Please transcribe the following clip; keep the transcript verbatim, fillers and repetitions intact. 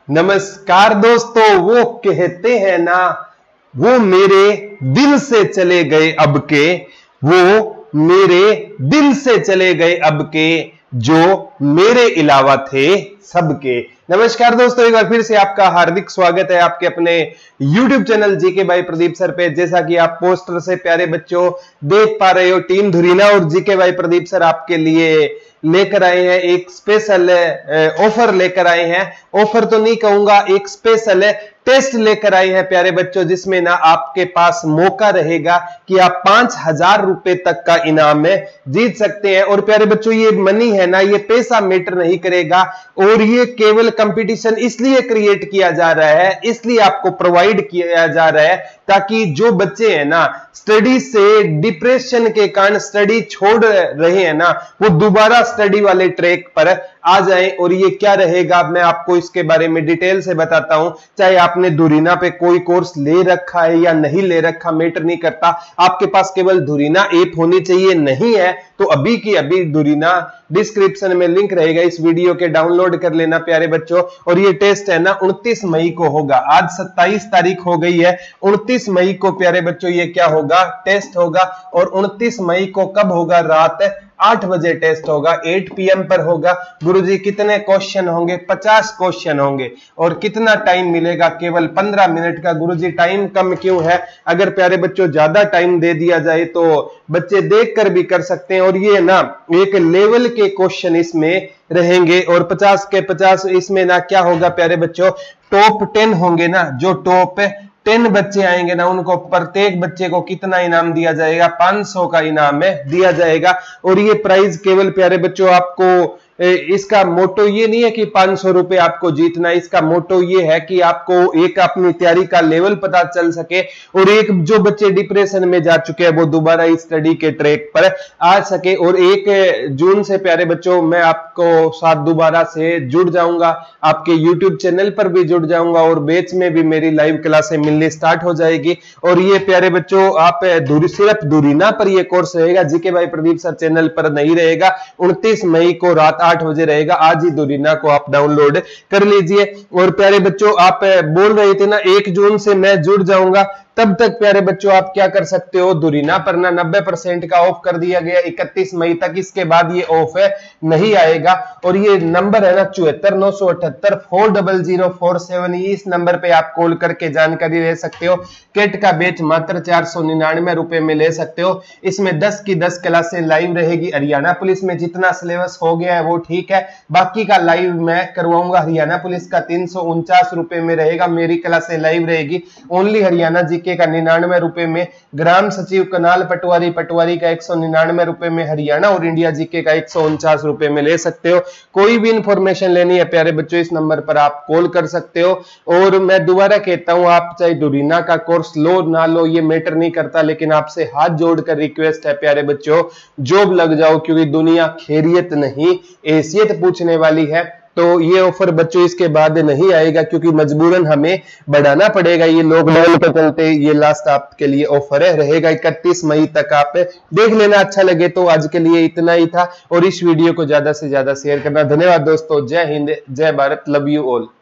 नमस्कार दोस्तों, वो कहते हैं ना, वो मेरे दिल से चले गए अब के, वो मेरे दिल से चले गए अब के, जो मेरे अलावा थे सबके। नमस्कार दोस्तों, एक बार फिर से आपका हार्दिक स्वागत है आपके अपने YouTube channel GK by Pradeep sir पे। जैसा कि आप पोस्टर से प्यारे बच्चों देख पा रहे हो, टीम धुरीना और जीके बाई प्रदीप सर आपके लिए लेकर आए हैं एक स्पेशल ऑफर लेकर आए हैं। ऑफर तो नहीं कहूंगा, एक स्पेशल टेस्ट लेकर आए हैं प्यारे बच्चों, जिसमें ना आपके पास मौका रहेगा कि आप पांच हजार रुपए तक का इनाम में जीत सकते हैं। और प्यारे बच्चों, ये मनी है ना, ये पैसा मैटर नहीं करेगा, और ये केवल कंपटीशन इसलिए क्रिएट किया जा रहा है, इसलिए आपको प्रोवाइड किया जा रहा है ताकि जो बच्चे हैं ना स्टडी से डिप्रेशन के कारण स्टडी छोड़ रहे हैं ना, वो दोबारा स्टडी वाले ट्रैक पर आ जाएं। और ये क्या रहेगा, मैं आपको इसके बारे में डिटेल से बताता हूं। चाहे आपने धुरीना पे कोई कोर्स ले रखा है या नहीं ले रखा, मैटर नहीं करता, आपके पास केवल धुरीना ऐप होनी चाहिए। नहीं है तो अभी की अभी धुरीना डिस्क्रिप्शन में लिंक रहेगा, इस वीडियो के डाउनलोड कर लेना प्यारे बच्चों। और ये टेस्ट है ना उनतीस मई को होगा, आज सत्ताईस तारीख हो गई है, उनतीस मई को प्यारे बच्चों ये क्या होगा, टेस्ट होगा। और उनतीस मई को कब होगा, रात आठ बजे टेस्ट होगा, आठ पी एम पर होगा। गुरुजी कितने क्वेश्चन होंगे, पचास क्वेश्चन होंगे। और कितना टाइम मिलेगा, केवल पंद्रह मिनट का। गुरुजी टाइम कम क्यों है, अगर प्यारे बच्चों ज्यादा टाइम दे दिया जाए तो बच्चे देखकर भी कर सकते हैं। और ये ना एक लेवल के क्वेश्चन इसमें रहेंगे, और पचास के पचास इसमें ना क्या होगा प्यारे बच्चों, टॉप टेन होंगे ना, जो टॉप टेन बच्चे आएंगे ना, उनको प्रत्येक बच्चे को कितना इनाम दिया जाएगा, पांच सौ का इनाम में दिया जाएगा। और ये प्राइज केवल प्यारे बच्चों आपको, इसका मोटो ये नहीं है कि पांच सौ रुपए आपको जीतना, इसका मोटो ये है कि आपको एक अपनी तैयारी का लेवल पता चल सके, और एक जो बच्चे डिप्रेशन में जा चुके हैं वो दोबारा इस स्टडी के ट्रैक पर आ सके। और एक जून से प्यारे बच्चों मैं आपको साथ दोबारा से जुड़ जाऊंगा, आपके यूट्यूब चैनल पर भी जुड़ जाऊंगा, और बैच में भी मेरी लाइव क्लासें मिलनी स्टार्ट हो जाएगी। और ये प्यारे बच्चों आप दूरी सिर्फ धुरीना पर ये कोर्स रहेगा, GK by Pradeep sir channel पर नहीं रहेगा। उनतीस मई को रात आठ बजे रहेगा, आज ही धुरीना को आप डाउनलोड कर लीजिए। और प्यारे बच्चों आप बोल रहे थे ना एक जून से मैं जुड़ जाऊंगा, तब तक प्यारे बच्चों आप क्या कर सकते हो, धुरीना पर ना नब्बे परसेंट का ऑफ कर दिया गया इकतीस मई तक, इसके बाद ये ऑफ है नहीं आएगा। और ये नंबर है ना चौहत्तर नौ सौ अठहत्तर four double zero four seven, इस नंबर पे आप कॉल करके जानकारी ले सकते हो। केट का बेच मात्र चार सौ निन्यानवे रुपए में ले सकते हो। इसमें दस की दस क्लासें लाइव रहेगी। हरियाणा पुलिस में जितना सिलेबस हो गया है वो ठीक है, बाकी का लाइव मैं करवाऊंगा। हरियाणा पुलिस का तीन सौ उनचास रुपए में रहेगा, मेरी क्लासें लाइव रहेगी। ओनली हरियाणा जी का निन्यानवे रुपए में, ग्राम सचिव कनाल पटवारी पटवारी का एक सौ निन्यानवे रुपए में, हरियाणा और इंडिया जीके का एक सौ उनचास रुपए में ले सकते हो। कोई भी इंफॉर्मेशन लेनी है प्यारे बच्चों, इस नंबर पर आप कॉल कर सकते हो। और मैं दोबारा कहता हूं, आप चाहे धुरीना का कोर्स लो ना लो ये मैटर नहीं करता, लेकिन आपसे हाथ जोड़कर रिक्वेस्ट है प्यारे बच्चों, जॉब लग जाओ, क्योंकि दुनिया खैरियत नहीं हैसियत पूछने वाली है। तो ये ऑफर बच्चों इसके बाद नहीं आएगा, क्योंकि मजबूरन हमें बढ़ाना पड़ेगा। ये लॉकडाउन के चलते ये लास्ट आपके लिए ऑफर है, रहेगा इकतीस मई तक। आप देख लेना, अच्छा लगे तो। आज के लिए इतना ही था, और इस वीडियो को ज्यादा से ज्यादा शेयर करना। धन्यवाद दोस्तों, जय हिंद, जय भारत, लव यू ऑल।